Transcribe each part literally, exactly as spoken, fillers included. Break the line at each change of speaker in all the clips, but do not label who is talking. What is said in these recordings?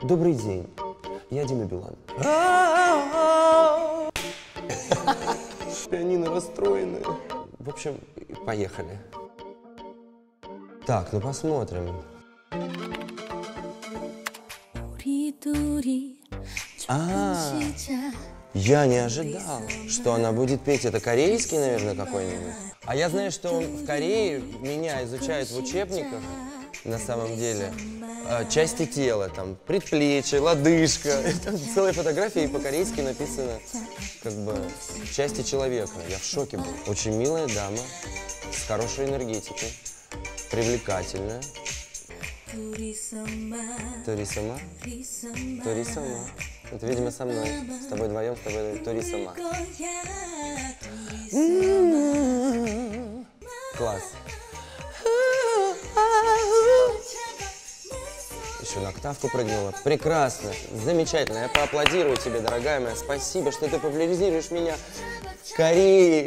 Добрый день, я Дима Билан. Пианино расстроенное. В общем, поехали. Так, ну посмотрим. А, я не ожидал, что она будет петь. Это корейский, наверное, какой-нибудь. А я знаю, что в Корее меня изучают в учебниках, на самом деле, части тела, там, предплечье, лодыжка. Там целая фотография, и по-корейски написано, как бы, части человека. Я в шоке был. Очень милая дама, с хорошей энергетикой, привлекательная. Тори сама? Тори сама. Это, видимо, со мной. С тобой вдвоем, с тобой Тори сама. Класс. Еще на октавку прыгнула. Прекрасно. Замечательно. Я поаплодирую тебе, дорогая моя. Спасибо, что ты популяризируешь меня в Корее.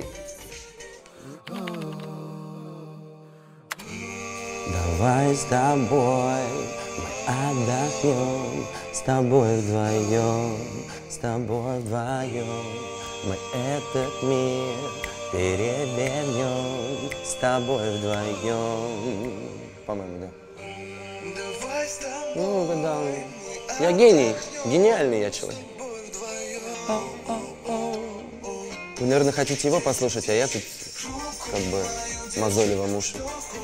Давай с тобой мы отдохнем, с тобой вдвоем, с тобой вдвоем. Мы этот мир перевернем, с тобой вдвоем. По-моему, да. Ну, угадал. Я гений, гениальный я человек. Вы, наверное, хотите его послушать, а я тут как бы мозолю вам уши.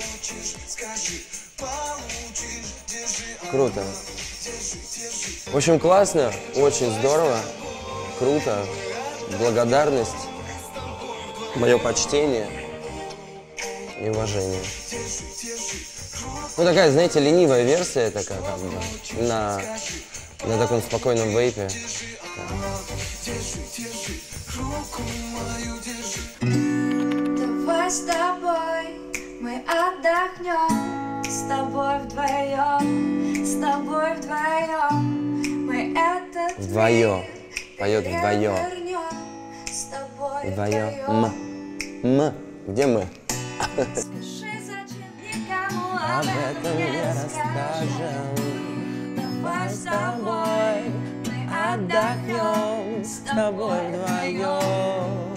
Круто. В общем, классно, очень здорово, круто. Благодарность, мое почтение и уважение. Ну, такая, знаете, ленивая версия такая, как бы, на, на таком спокойном вейпе.
Давай с тобой мы отдохнем, с тобой вдвоем, с тобой вдвоем. Мы этот
вдвоем, поет вдвоем. Вдвоем. М. М. Где мы? Об этом не расскажем. Давай с тобой мы отдохнем, с тобой вдвоем.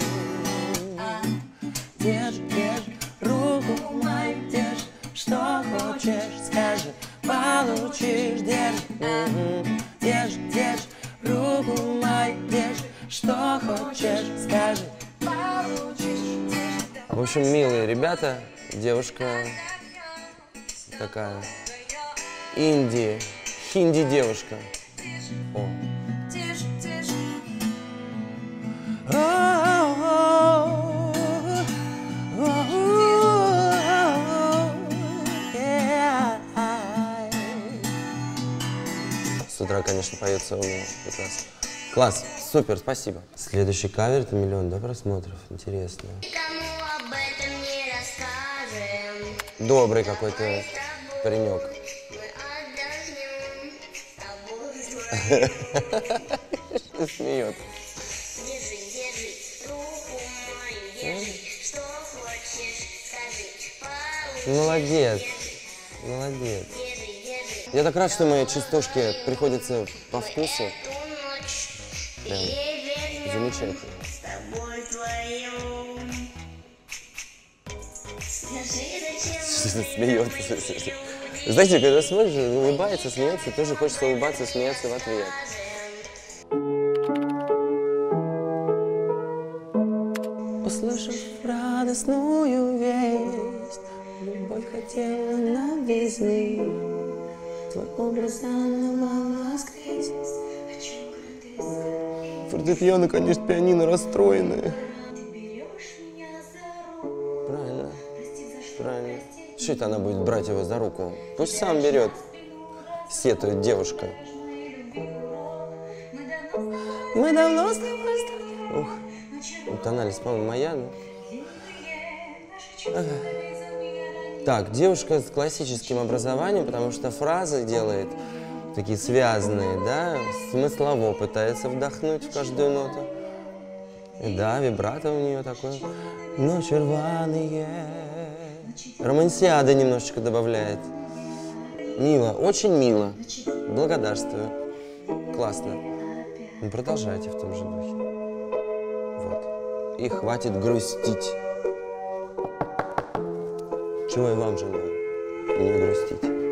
Держи, держи руку мою, держи, что хочешь, скажи, получишь, держи, держи, держи руку мою, держи, что хочешь, скажи, получишь, держи. В общем, милые ребята, девушка такая, инди, хинди девушка. О. С утра, конечно, поется у меня прекрасно. Класс, супер, спасибо. Следующий кавер — это миллион, да, просмотров? Интересно. Добрый какой-то паренек. Смеется. Молодец, молодец. Я так рад, что мои частушки приходятся по вкусу. Прям замечательно. Смеется. Знаете, когда смотришь, улыбается, смеется, тоже хочется улыбаться, смеяться в ответ. Услышав радостную весть, любовь хотела новизны, твой образ заново воскресит. Фортепиано, конечно, пианино расстроенное. Правильно, правильно. Что это она будет брать его за руку? Пусть сам берет, сетует девушка. Мы давно с тобой стали. Ух, тональность, по-моему, моя, да? Ага. Так, девушка с классическим образованием, потому что фразы делает такие связанные, да, смыслово пытается вдохнуть в каждую ноту. И да, вибрато у нее такое. Но черваные. Романсиада немножечко добавляет. Мило, очень мило. Благодарствую. Классно. Ну, продолжайте в том же духе. Вот. И хватит грустить. Чего я вам желаю? Не грустить.